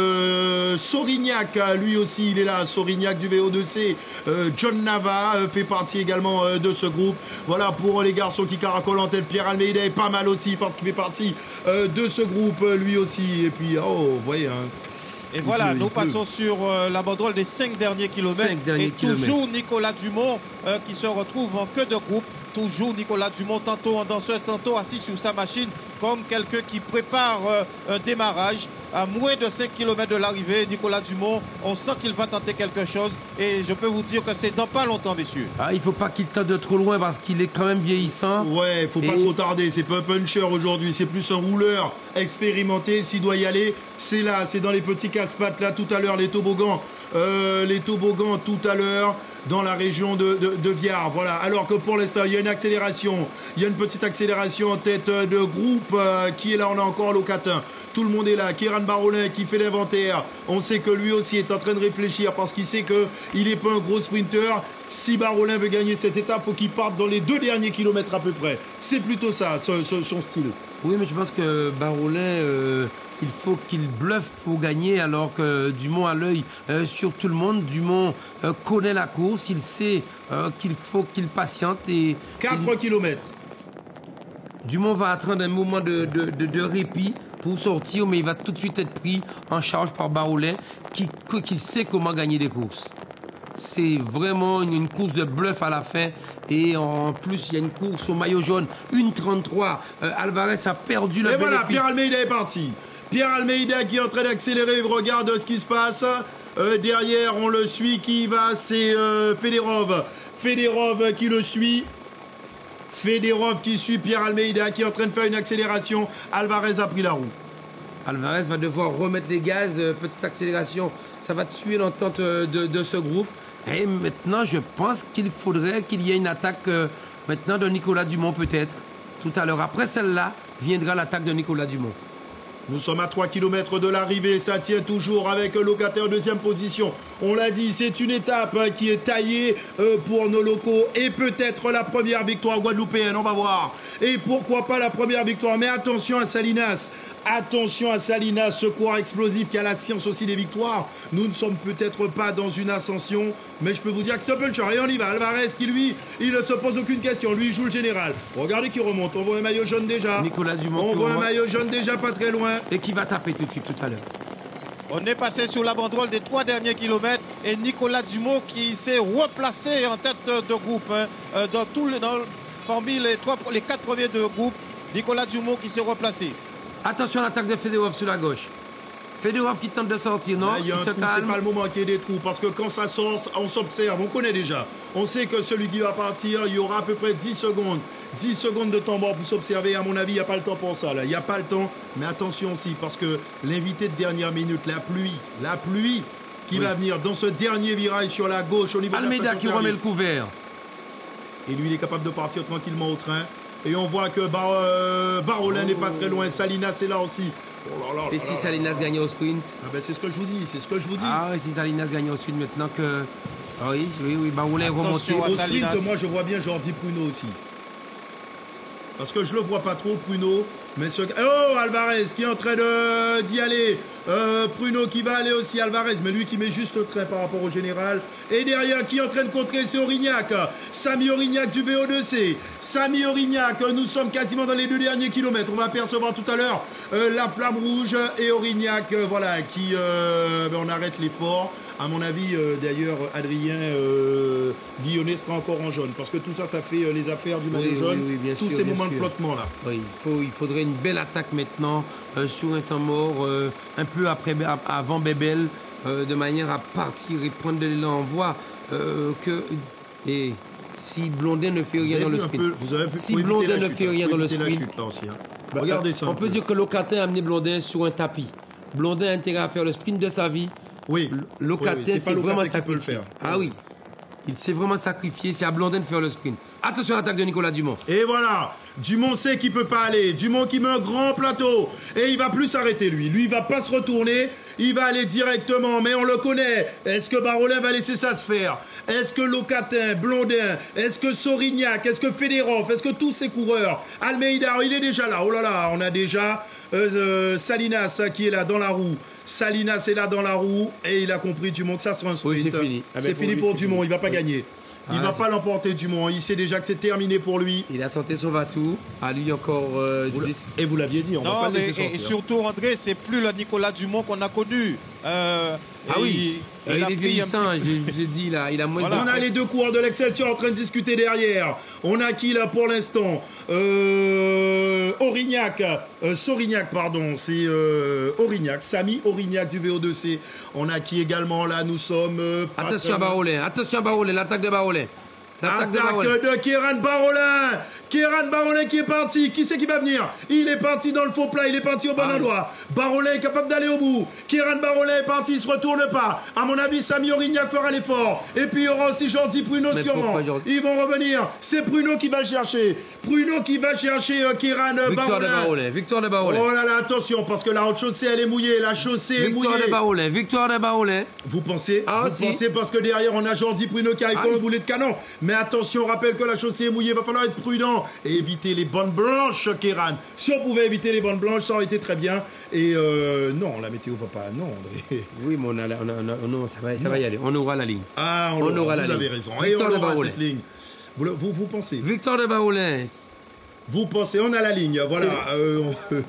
Euh, Sorignac, lui aussi, il est là. Sorignac du V O deux C. Euh, John Nava euh, fait partie également euh, de ce groupe. Voilà pour les garçons qui caracolent en tête. Pierre Almeida est pas mal aussi parce qu'il fait partie euh, de ce groupe euh, lui aussi. Et puis, oh, vous voyez, hein. Et il voilà, pleut, nous passons sur euh, la banderole des cinq derniers kilomètres. cinq derniers et kilomètres. Toujours Nicolas Dumont euh, qui se retrouve en queue de groupe. Toujours Nicolas Dumont, tantôt en danseuse, tantôt assis sur sa machine, comme quelqu'un qui prépare euh, un démarrage. À moins de cinq kilomètres de l'arrivée, Nicolas Dumont, on sent qu'il va tenter quelque chose. Et je peux vous dire que c'est dans pas longtemps, messieurs. Ah, il ne faut pas qu'il tente de trop loin parce qu'il est quand même vieillissant. Ouais, il ne faut et... pas trop tarder. C'est pas un puncher aujourd'hui, c'est plus un rouleur expérimenté. S'il doit y aller, c'est là, c'est dans les petits casse-pattes là tout à l'heure, les toboggans. Euh, les toboggans tout à l'heure dans la région de, de, de Viard. Voilà. Alors que pour l'instant, il y a une accélération. Il y a une petite accélération en tête de groupe euh, qui est là. On a encore Locatin. Tout le monde est là. Kéran Barolin qui fait l'inventaire. On sait que lui aussi est en train de réfléchir parce qu'il sait qu'il n'est pas un gros sprinter. Si Barolin veut gagner cette étape, il faut qu'il parte dans les deux derniers kilomètres à peu près. C'est plutôt ça, son, son style. Oui, mais je pense que Barolin... Euh... Il faut qu'il bluffe pour gagner alors que Dumont a l'œil euh, sur tout le monde. Dumont euh, connaît la course, il sait euh, qu'il faut qu'il patiente. Et quatre kilomètres. Dumont va attendre un moment de, de, de, de répit pour sortir, mais il va tout de suite être pris en charge par Barolin qui, qui sait comment gagner des courses. C'est vraiment une, une course de bluff à la fin. Et en plus, il y a une course au maillot jaune, une trente-trois. Euh, Alvarez a perdu le Et voilà, Pierre Almeida est parti. Pierre Almeida qui est en train d'accélérer, regarde ce qui se passe. Euh, derrière, on le suit. Qui y va? C'est euh, Federov. Federov qui le suit. Federov qui suit Pierre Almeida qui est en train de faire une accélération. Alvarez a pris la roue. Alvarez va devoir remettre les gaz. Euh, petite accélération, ça va tuer l'entente de, de ce groupe. Et maintenant, je pense qu'il faudrait qu'il y ait une attaque euh, maintenant de Nicolas Dumont peut-être. Tout à l'heure, après celle-là, viendra l'attaque de Nicolas Dumont. Nous sommes à trois kilomètres de l'arrivée, ça tient toujours avec Locatin en deuxième position. On l'a dit, c'est une étape qui est taillée pour nos locaux et peut-être la première victoire guadeloupéenne, on va voir. Et pourquoi pas la première victoire, mais attention à Salinas. Attention à Salinas, ce coureur explosif qui a la science aussi des victoires. Nous ne sommes peut-être pas dans une ascension, mais je peux vous dire que c'est un puncher. Et on y va. Alvarez qui, lui, il ne se pose aucune question. Lui, il joue le général. Regardez qui remonte. On voit un maillot jaune déjà. Nicolas Dumont. On voit un maillot jaune déjà pas très loin. Et qui va taper tout de suite tout à l'heure. On est passé sur la banderole des trois derniers kilomètres et Nicolas Dumont qui s'est replacé en tête de groupe. Hein, dans tout le, dans, parmi les, trois, les quatre premiers de groupe, Nicolas Dumont qui s'est replacé. Attention à l'attaque de Federov sur la gauche. Federov qui tente de sortir, non? Il y a un trou, c'est pas le moment qu'il y ait des trous, parce que quand ça sort, on s'observe, on connaît déjà. On sait que celui qui va partir, il y aura à peu près dix secondes. dix secondes de temps mort pour s'observer. À mon avis, il n'y a pas le temps pour ça. Là. Il n'y a pas le temps, mais attention aussi, parce que l'invité de dernière minute, la pluie, la pluie qui oui. va venir dans ce dernier virage sur la gauche au niveau Almeida de la qui remet le couvert. Et lui, il est capable de partir tranquillement au train. Et on voit que Bar euh, Barolin n'est oh. pas très loin. Salinas est là aussi. Oh là là, et là si là Salinas gagnait au sprint? Ah ben c'est ce que je vous dis, c'est ce que je vous dis. Ah oui, si Salinas gagnait au sprint maintenant que... Ah oui, oui, oui, Barolin est remonté. Au sprint, moi je vois bien Jordi Pruno aussi. Parce que je le vois pas trop, Pruno. Mais ce... Oh, Alvarez qui est en train de... d'y aller. Euh, Pruno qui va aller aussi, Alvarez. Mais lui qui met juste le trait par rapport au général. Et derrière, qui est en train de contrer, c'est Aurignac. Samy Aurignac du V O deux C. Samy Aurignac, nous sommes quasiment dans les deux derniers kilomètres. On va apercevoir tout à l'heure euh, la flamme rouge et Aurignac, euh, voilà, qui... Euh, ben on arrête l'effort. À mon avis, euh, d'ailleurs, Adrien euh, Guillonnet sera encore en jaune. Parce que tout ça, ça fait euh, les affaires du maillot oui, jaune. Oui, oui, tous sûr, ces moments sûr. de flottement là. Oui, il, faut, il faudrait une belle attaque maintenant, euh, sur un temps mort, euh, un peu après, avant Bébel, euh, de manière à partir et prendre de l'élan. On voit euh, que... Et si Blondin ne fait rien dans le sprint. Peu, vous avez vu, si Blondin ne chute, fait rien dans le sprint. Chute, là aussi, hein. Bah, regardez euh, ça. On peut peu. dire que Locatin a amené Blondin sur un tapis. Blondin a intérêt à faire le sprint de sa vie. Oui. Locatin, oui, oui. c'est vraiment sacrifié. peut le faire. Ah oui. Il s'est vraiment sacrifié. C'est à Blondin de faire le sprint. Attention à l'attaque de Nicolas Dumont. Et voilà. Dumont sait qu'il peut pas aller. Dumont qui met un grand plateau. Et il va plus s'arrêter, lui. Lui, il va pas se retourner. Il va aller directement. Mais on le connaît. Est-ce que Barolin va laisser ça se faire? Est-ce que Locatin, Blondin, est-ce que Sorignac, est-ce que Federoff, est-ce que tous ces coureurs, Almeida, il est déjà là. Oh là là, on a déjà euh, euh, Salinas qui est là dans la roue. Salinas est là dans la roue et il a compris Dumont que ça sera un sprint. Oui, c'est fini. Ah ben c'est pour fini lui, pour c'est Dumont, fini. il va pas Oui. gagner. Il Ah, va c'est- pas l'emporter Dumont, il sait déjà que c'est terminé pour lui. Il a tenté son va-tout. À lui encore euh, Vous le- dix- Et vous l'aviez dit, on va Non, pas le mais- laisser et, sortir. et surtout, André, c'est plus le Nicolas Dumont qu'on a connu. Euh, Ah et oui. il- Euh, il, il a est pris un vieillissant, petit- je, je vous ai dit, il a, il a moins Voilà. de... On a les deux coureurs de l'Excelsior en train de discuter derrière. On a qui là pour l'instant euh, Aurignac, euh, Sorignac, pardon, c'est euh, Aurignac, Samy Aurignac du V O deux C. On a qui également là, nous sommes... euh, pas Attention à très- Barolin, attention à Barolin, l'attaque de Barolin. L'attaque de Barolin. Attaque de Kéran Barolin. Kéran Barolin qui est parti. Qui c'est qui va venir? Il est parti dans le faux plat. Il est parti au bon Ah, endroit. Barolin est capable d'aller au bout. Kéran Barolin est parti. Il se retourne pas. À mon avis, Samy Aurignac fera l'effort. Et puis il y aura aussi Jordi Pruno Mais sûrement. pourquoi Jordi? Ils vont revenir. C'est Pruno qui va le chercher. Pruno qui va chercher euh, Kéran euh, Victoire de Barolin. Barolin, victoire de Barolin. Oh là là, attention, parce que la haute chaussée, elle est mouillée. La chaussée est Victoire mouillée. de Barolin, victoire de Barolin. Vous pensez Ah, Vous si. pensez parce que derrière on a Jordi Pruno qui arrive Ah, comme un il- boulet de canon. Mais attention, on rappelle que la chaussée est mouillée, il va falloir être prudent et éviter les bandes blanches, Kéran. Si on pouvait éviter les bandes blanches, ça aurait été très bien. Et euh, non, la météo va pas. Non, André. Oui, mais on a, la- on a- on a- non, ça va, ça va y aller. On aura la ligne. Ah, on, On l'aura, aura la vous avez ligne. raison. Et on Victoire de aura Barolin. cette ligne. Vous, le- vous, vous pensez Victoire de Barolin. Vous pensez, on a la ligne, voilà. euh, on...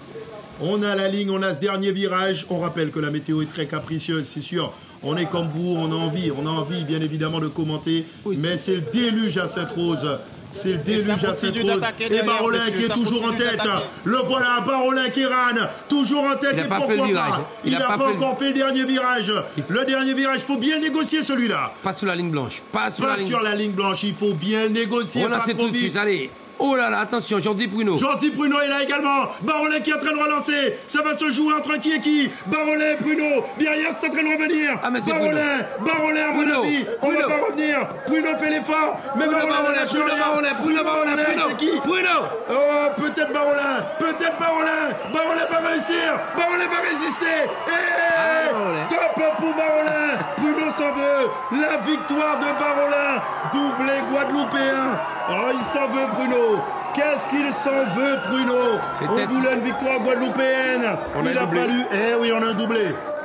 on a la ligne, on a ce dernier virage. On rappelle que la météo est très capricieuse, c'est sûr. On est comme vous, on a envie, on a envie bien évidemment de commenter. Oui, mais c'est le déluge à Sainte-Rose. C'est le déluge ça à continue Sainte-Rose. d'attaquer Et derrière, Barolin monsieur, qui est ça toujours en continue tête. d'attaquer. Le voilà, Barolin Kéran, toujours en tête. Il a et pas pourquoi fait le virage. pas Il Il a n'a pas pas fait le- encore fait le dernier virage. Le dernier virage, il faut bien le négocier celui-là. Pas sur la ligne blanche. Pas sur Pas la ligne sur la ligne blanche, il faut bien le négocier. On pas a c'est trop tout de vite. suite. Allez. Oh là là, attention, Jordi Pruno. Gentil Pruno est là également. Barolin qui est en train de relancer. Ça va se jouer entre qui et qui? Barolin, Pruno. Derrière, c'est en train de revenir. Ah, mais c'est Barolin, Barolin, à mon Pruno. avis. On Pruno. va pas revenir. Pruno fait l'effort. Mais Pruno Barolin, Barolin, lâche Pruno rien. Barolin, Pruno Barolin, Pruno. c'est qui? Pruno. Oh, peut-être Barolin. Peut-être Barolin. Barolin va réussir. Barolin va résister. Et Ah, Barolin. top pour Barolin. Pruno s'en veut. La victoire de Barolin. Doublé guadeloupéen. Oh, il s'en veut, Pruno. Qu'est-ce qu'il s'en veut, Pruno? On C'était- voulait une victoire guadeloupéenne. On a il un a doublé. fallu. Eh oui, on a un doublé.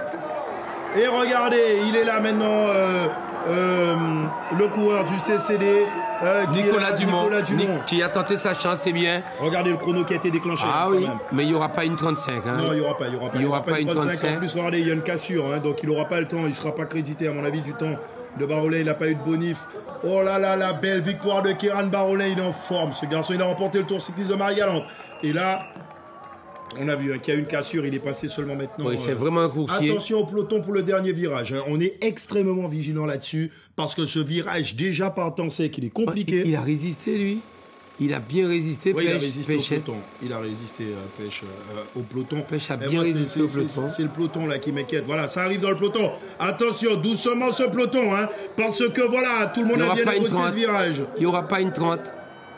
Et regardez, il est là maintenant, euh, euh, le coureur du C C D. euh, qui est Nicolas là, Dumont, Nicolas Dumont. Nic- qui a tenté sa chance, c'est bien. Regardez le chrono qui a été déclenché. Ah quand oui, même. mais il n'y aura pas une trente-cinq. Hein. Non, il n'y aura pas, il y aura pas. Il y aura pas une En trente-cinq. plus, regardez, il y a une cassure, hein, donc il n'aura pas le temps, il ne sera pas crédité, à mon avis, du temps de Barolin. Il n'a pas eu de bonif. Oh là là, la belle victoire de Kéran Barolin, il est en forme. Ce garçon, il a remporté le Tour cycliste de Marie-Galante. Et là, on a vu hein, qu'il y a une cassure, il est passé seulement maintenant. Oui, c'est euh, vraiment un coursier. Attention au peloton pour le dernier virage. hein. On est extrêmement vigilant là-dessus parce que ce virage, déjà par temps sec, il est compliqué. Il a résisté, lui. Il a bien résisté. Oui, il a Pêche, résisté Pêche. au peloton. Il a résisté euh, Pêche euh, au peloton. Pêche a Et bien moi, c'est- résisté c'est- au c'est- peloton. C'est le peloton là qui m'inquiète. Voilà, ça arrive dans le peloton. Attention, doucement ce peloton, hein, parce que voilà, tout le monde Il n'y a aura bien pas une négocié ce trente. virage. Il n'y aura pas une trente.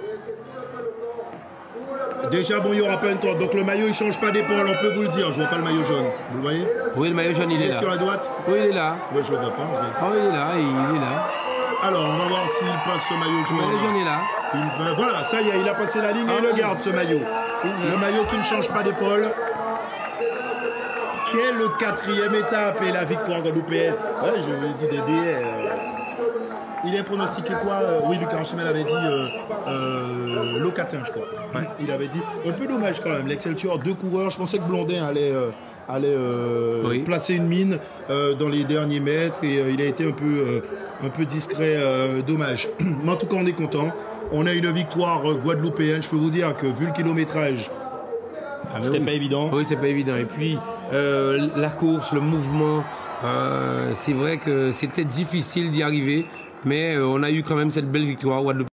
Déjà, bon, il n'y aura pas une trente. Donc le maillot, il change pas d'épaule, on peut vous le dire. Je vois pas le maillot jaune. Vous le voyez? Oui, le maillot jaune, il Il est est là. sur la droite. Oui, il est là. Moi, je le vois pas. en fait. Oh, il est là, il est là. Alors, on va voir s'il passe ce maillot Le maillot jaune jaune. est là. Une vingt. Voilà, ça y est, il a passé la ligne et il le garde ce maillot. Le maillot qui ne change pas d'épaule. Quelle quatrième étape et la victoire guadeloupéenne. Ouais, je vous ai dit d'aider. Euh, il a pronostiqué quoi euh, Oui, Lucas Archimel avait dit euh, euh, Locatin, je crois. Ouais. Il avait dit. Un peu dommage quand même. L'Excelsior, deux coureurs. Je pensais que Blondin allait, euh, allait euh, oui. placer une mine euh, dans les derniers mètres et euh, il a été un peu, euh, un peu discret. Euh, dommage. Mais en tout cas, on est content. On a une victoire guadeloupéenne. Je peux vous dire que vu le kilométrage, ah c'était oui. pas évident. Oui, c'est pas évident. Et puis, euh, la course, le mouvement, euh, c'est vrai que c'était difficile d'y arriver, mais euh, on a eu quand même cette belle victoire.